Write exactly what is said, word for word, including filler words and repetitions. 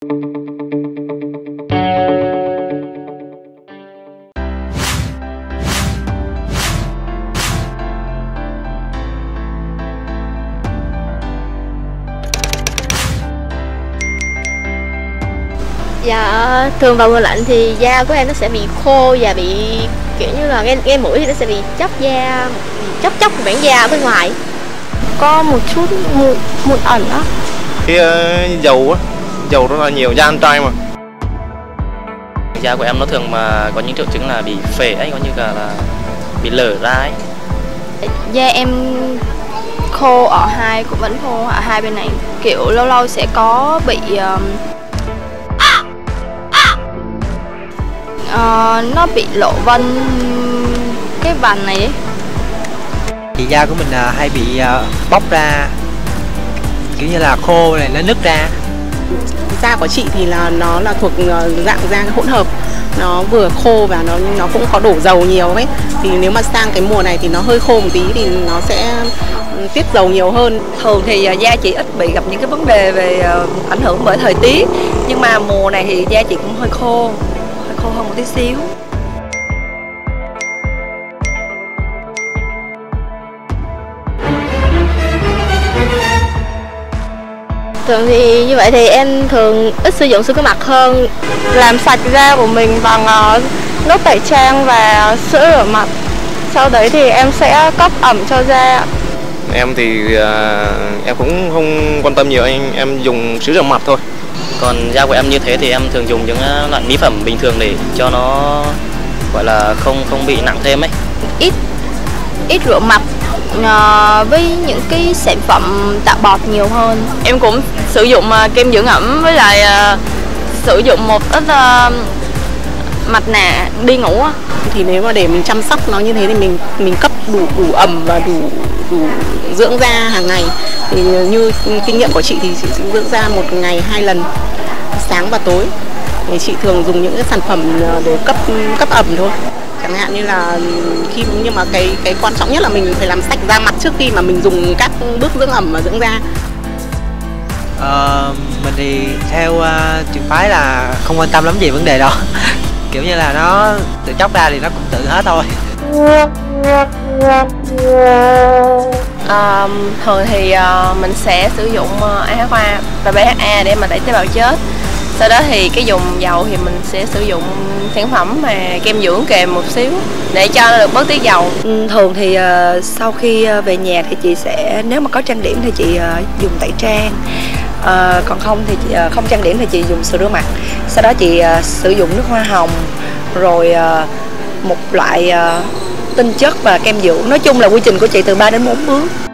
Dạ, thường vào mùa lạnh thì da của em nó sẽ bị khô và bị kiểu như là ngay, ngay mũi thì nó sẽ bị chóc da, chóc chóc mảng da bên ngoài. Có một chút mụn, mụn ẩn á. Cái uh, dầu á, dầu rất là nhiều, da ăn trai mà. Da của em nó thường mà có những triệu chứng là bị phể ấy, có như là, là bị lở ra ấy. Da em khô ở hai, cũng vẫn khô ở hai bên này. Kiểu lâu lâu sẽ có bị uh, uh, nó bị lộ vân cái vành này ấy. Thì da của mình uh, hay bị uh, bóc ra, kiểu như là khô này, nó nứt ra. Da của chị thì là nó là thuộc dạng da hỗn hợp, nó vừa khô và nó nó cũng có đổ dầu nhiều ấy. Thì nếu mà sang cái mùa này thì nó hơi khô một tí thì nó sẽ tiết dầu nhiều hơn. Thường thì da chị ít bị gặp những cái vấn đề về ảnh hưởng bởi thời tiết, nhưng mà mùa này thì da chị cũng hơi khô, hơi khô hơn một tí xíu. Thường thì như vậy thì em thường ít sử dụng sữa rửa mặt hơn. Làm sạch da của mình bằng uh, nước tẩy trang và sữa rửa mặt. Sau đấy thì em sẽ cấp ẩm cho da. Em thì uh, em cũng không quan tâm nhiều, anh em dùng sữa rửa mặt thôi. Còn da của em như thế thì em thường dùng những loại mỹ phẩm bình thường để cho nó gọi là không không bị nặng thêm ấy. Ít ít rửa mặt uh, với những cái sản phẩm tạo bọt nhiều hơn. Em cũng sử dụng uh, kem dưỡng ẩm với lại uh, sử dụng một ít uh, mặt nạ đi ngủ. Thì nếu mà để mình chăm sóc nó như thế thì mình mình cấp đủ đủ ẩm và đủ đủ dưỡng da hàng ngày. Thì như kinh nghiệm của chị thì chị sẽ dưỡng da một ngày hai lần, sáng và tối. Thì chị thường dùng những cái sản phẩm để cấp cấp ẩm thôi. Chẳng hạn như là khi nhưng mà cái cái quan trọng nhất là mình phải làm sạch da mặt trước khi mà mình dùng các bước dưỡng ẩm và dưỡng da. Ờ, mình thì theo uh, trường phái là không quan tâm lắm về vấn đề đó. Kiểu như là nó tự chóc ra thì nó cũng tự hết thôi. À, thường thì uh, mình sẽ sử dụng uh, a hát o và bê hát a để mà đẩy tế bào chết. Sau đó thì cái dùng dầu thì mình sẽ sử dụng sản phẩm mà kem dưỡng kèm một xíu để cho nó được bớt tiết dầu. Ừ, thường thì uh, sau khi uh, về nhà thì chị sẽ, nếu mà có trang điểm thì chị uh, dùng tẩy trang. Uh, còn không thì chị, uh, không trang điểm thì chị dùng sữa rửa mặt. Sau đó chị uh, sử dụng nước hoa hồng, rồi uh, một loại uh, tinh chất và kem dưỡng. Nói chung là quy trình của chị từ ba đến bốn bước.